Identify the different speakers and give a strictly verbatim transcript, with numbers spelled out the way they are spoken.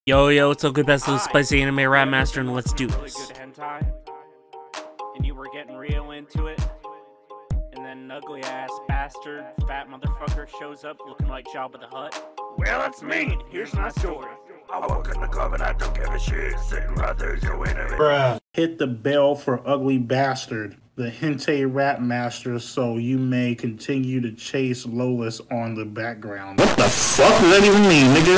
Speaker 1: Yo, yo, what's up, good best of the spicy anime rap master, and let's do this.
Speaker 2: Good hentai, and you were getting real into it, and then an ugly ass bastard, fat motherfucker shows up looking like Jabba the Hutt. Well, that's me. Here's my story. I woke in the club and I don't give a shit, sitting right there doing it.
Speaker 3: Bruh. Hit the bell for Ugly Bastard, the hentai rap master, so you may continue to chase Lolis on the background.
Speaker 4: What the fuck does that even mean, nigga?